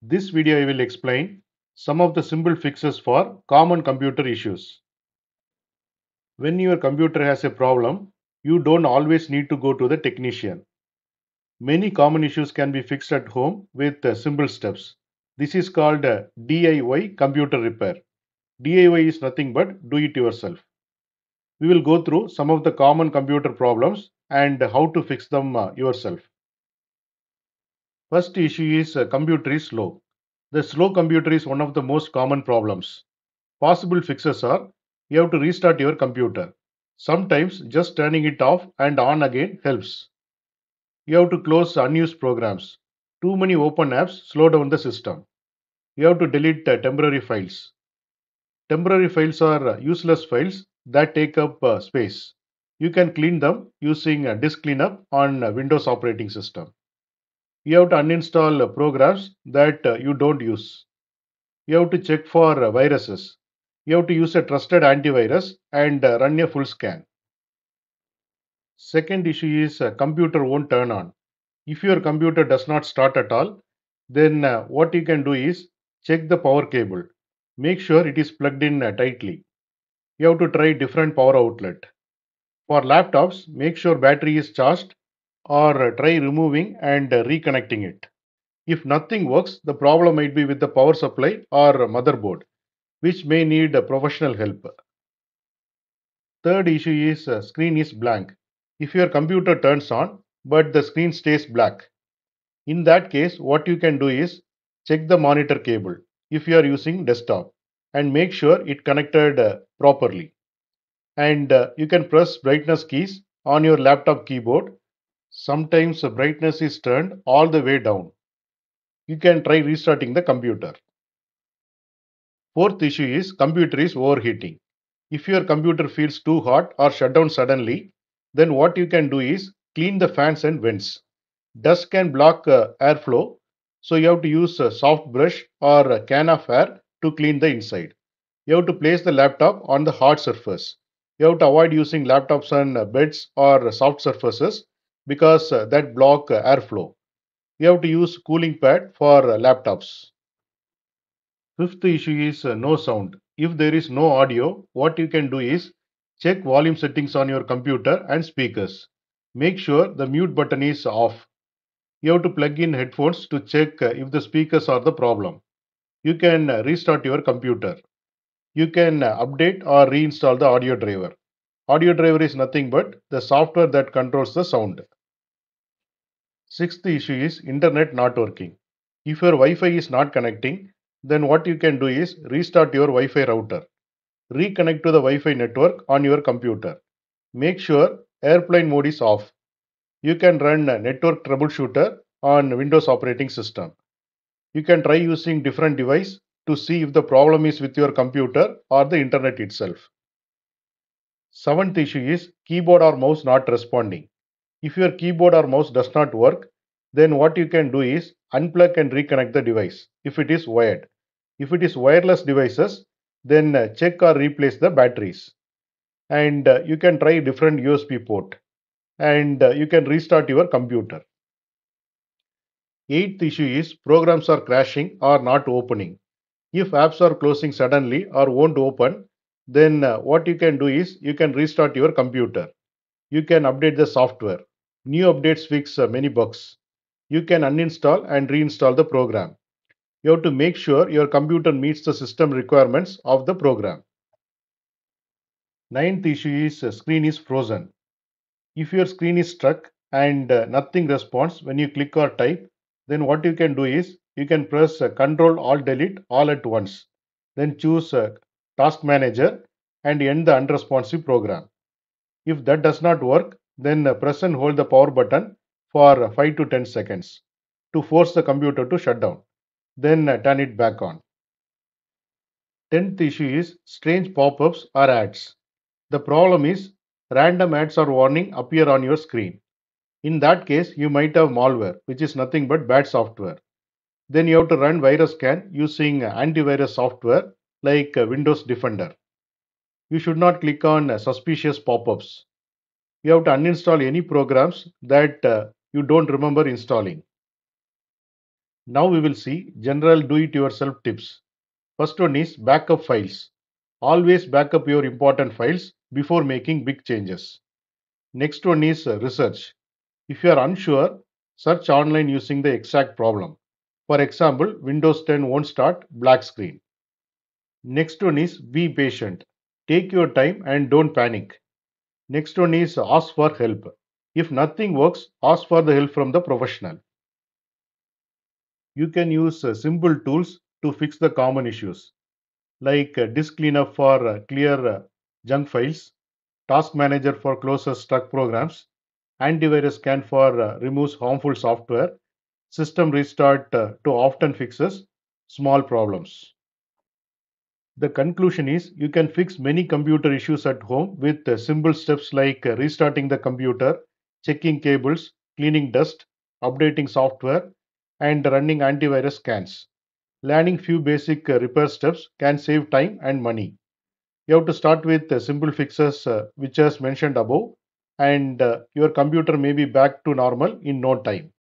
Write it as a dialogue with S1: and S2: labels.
S1: This video I will explain some of the simple fixes for common computer issues. When your computer has a problem, you don't always need to go to the technician. Many common issues can be fixed at home with simple steps. This is called DIY computer repair. DIY is nothing but do it yourself. We will go through some of the common computer problems and how to fix them yourself. First issue is computer is slow. The slow computer is one of the most common problems. Possible fixes are you have to restart your computer. Sometimes just turning it off and on again helps. You have to close unused programs. Too many open apps slow down the system. You have to delete temporary files. Temporary files are useless files that take up space. You can clean them using disk cleanup on Windows operating system. You have to uninstall programs that you don't use. You have to check for viruses. You have to use a trusted antivirus and run a full scan. Second issue is computer won't turn on. If your computer does not start at all, then what you can do is check the power cable. Make sure it is plugged in tightly. You have to try different power outlet. For laptops, make sure battery is charged or try removing and reconnecting it. If nothing works, the problem might be with the power supply or motherboard, which may need professional help. Third issue is screen is blank. If your computer turns on, but the screen stays black. In that case, what you can do is check the monitor cable if you are using desktop and make sure it connected properly. And you can press brightness keys on your laptop keyboard. Sometimes the brightness is turned all the way down. You can try restarting the computer. Fourth issue is computer is overheating. If your computer feels too hot or shut down suddenly, then what you can do is clean the fans and vents. Dust can block airflow, so you have to use a soft brush or a can of air to clean the inside. You have to place the laptop on the hard surface. You have to avoid using laptops on beds or soft surfaces because that block airflow. You have to use cooling pad for laptops. Fifth issue is no sound. If there is no audio, what you can do is check volume settings on your computer and speakers. Make sure the mute button is off. You have to plug in headphones to check if the speakers are the problem. You can restart your computer. You can update or reinstall the audio driver. Audio driver is nothing but the software that controls the sound. Sixth issue is internet not working. If your Wi-Fi is not connecting, then what you can do is restart your Wi-Fi router. Reconnect to the Wi-Fi network on your computer. Make sure airplane mode is off. You can run a network troubleshooter on Windows operating system. You can try using different device to see if the problem is with your computer or the internet itself. Seventh issue is keyboard or mouse not responding. If your keyboard or mouse does not work, then what you can do is unplug and reconnect the device if it is wired. If it is wireless devices, then check or replace the batteries. And you can try different USB port and you can restart your computer. Eighth issue is programs are crashing or not opening. If apps are closing suddenly or won't open, then what you can do is you can restart your computer. You can update the software. New updates fix many bugs. You can uninstall and reinstall the program. You have to make sure your computer meets the system requirements of the program. Ninth issue is screen is frozen. If your screen is stuck and nothing responds when you click or type, then what you can do is you can press Ctrl Alt Delete all at once. Then choose Task Manager and end the unresponsive program. If that does not work, then press and hold the power button for 5 to 10 seconds to force the computer to shut down. Then turn it back on. Tenth issue is strange pop-ups or ads. The problem is random ads or warning appear on your screen. In that case, you might have malware, which is nothing but bad software. Then you have to run virus scan using antivirus software like Windows Defender. You should not click on suspicious pop-ups. You have to uninstall any programs that you don't remember installing. Now we will see general do-it-yourself tips. First one is backup files. Always backup your important files before making big changes. Next one is research. If you are unsure, search online using the exact problem. For example, Windows 10 won't start black screen. Next one is be patient. Take your time and don't panic. Next one is ask for help. If nothing works, ask for the help from the professional. You can use simple tools to fix the common issues like disk cleanup for clear junk files, task manager for closes stuck programs, antivirus scan for removes harmful software, system restart to often fixes small problems. The conclusion is you can fix many computer issues at home with simple steps like restarting the computer, checking cables, cleaning dust, updating software, and running antivirus scans. Learning few basic repair steps can save time and money. You have to start with simple fixes which as mentioned above, and your computer may be back to normal in no time.